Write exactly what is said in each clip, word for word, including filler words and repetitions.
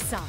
side.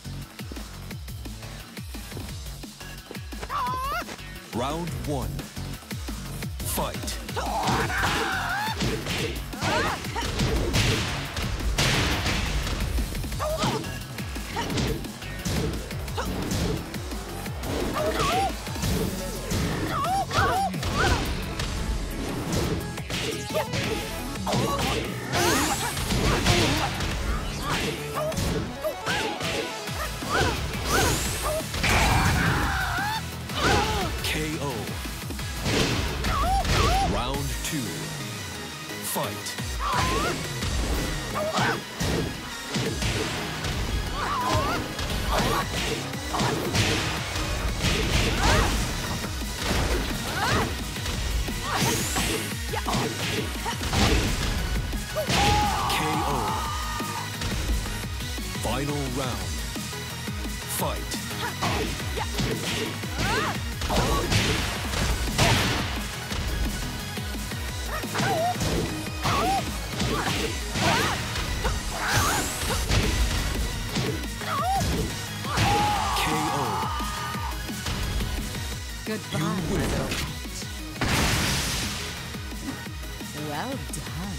Round one. Fight. K O. Round two. Fight. K O. Final round. Fight. K O. Goodbye. You win. Well done.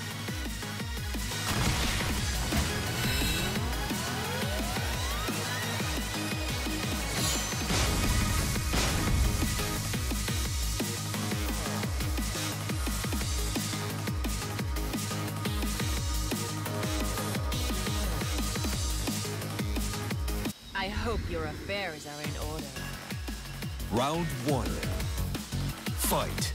I hope your affairs are in order. Round one. Fight.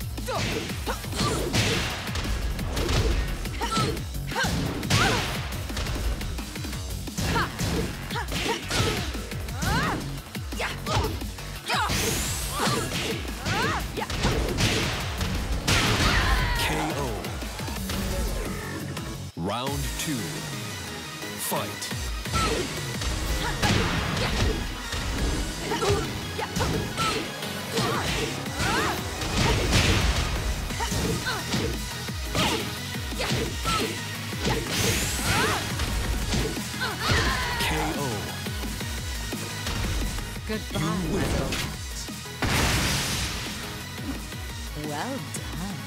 K O. Round two. Fight. K O. Goodbye. You win. Well done.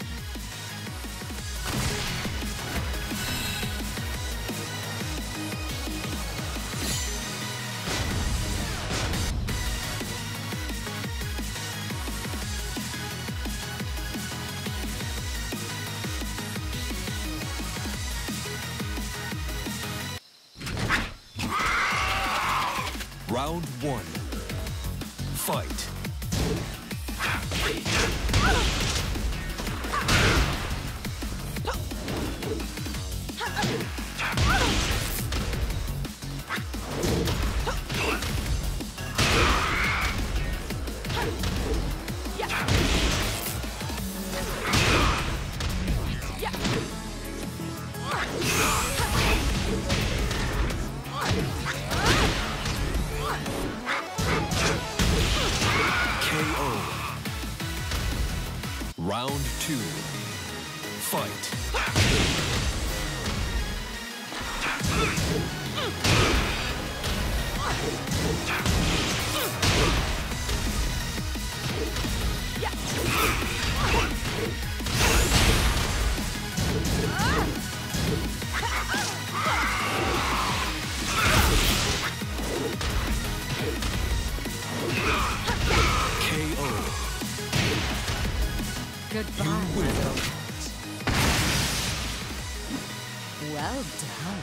Round one. Fight. K O. Round two. Fight. K O. Goodbye. You win. Well done.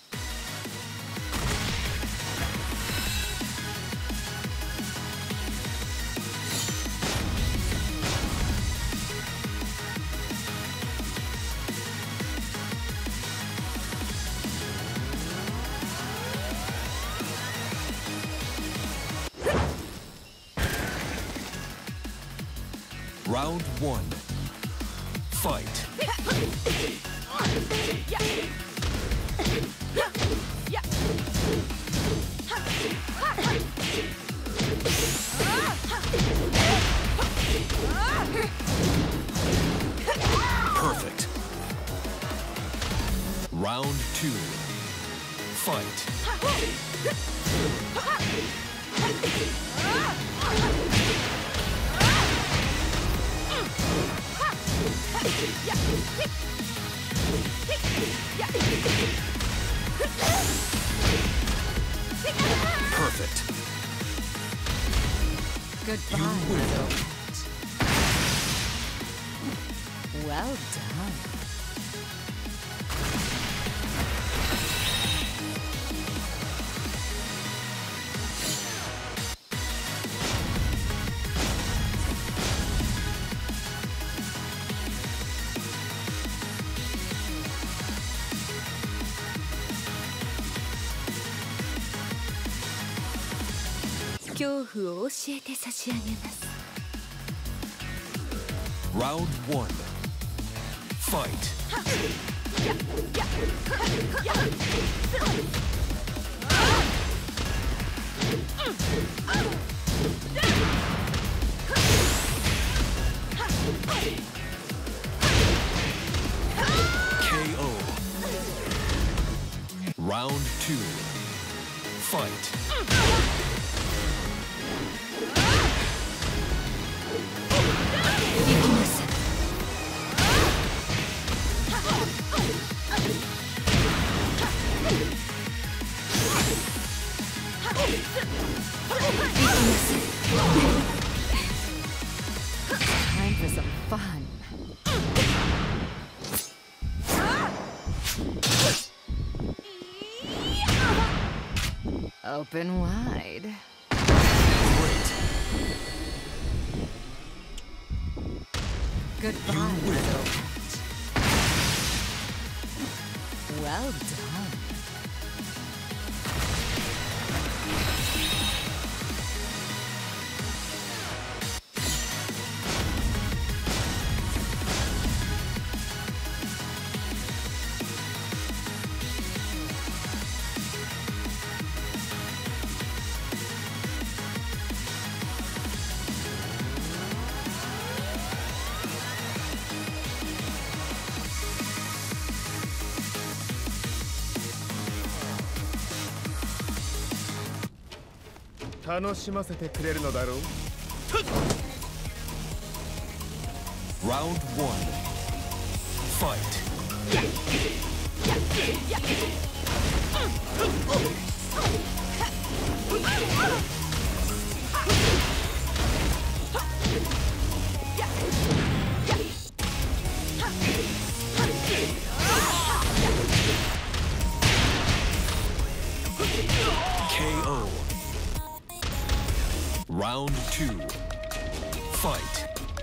Round one. Fight. Perfect. Round two. Fight. Perfect. Goodbye. Well done. Round one. Fight. K O. Round two. Fight. Time for some fun. Open wide. Great. Goodbye. You win. Well done. Round one. Fight. K O. Round two. Fight.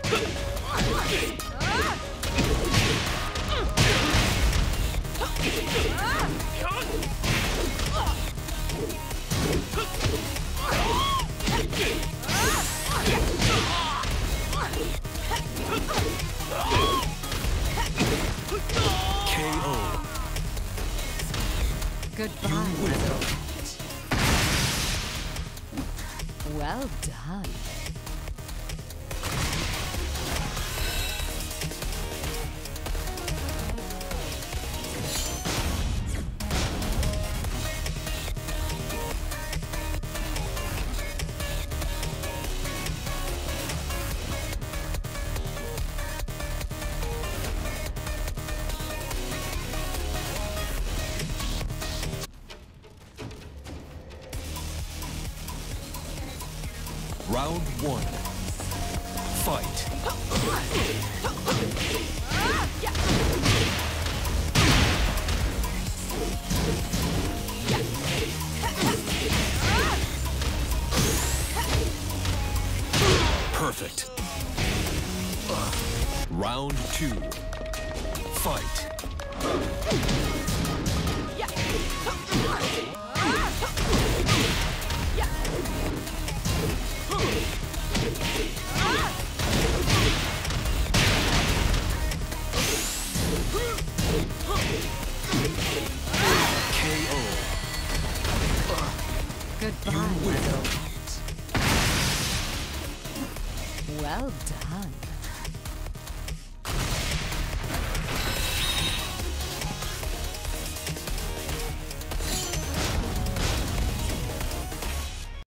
K O. Goodbye. Well done. Round one. Fight. Perfect. Round two. Fight. K O. Goodbye. You win. Well done.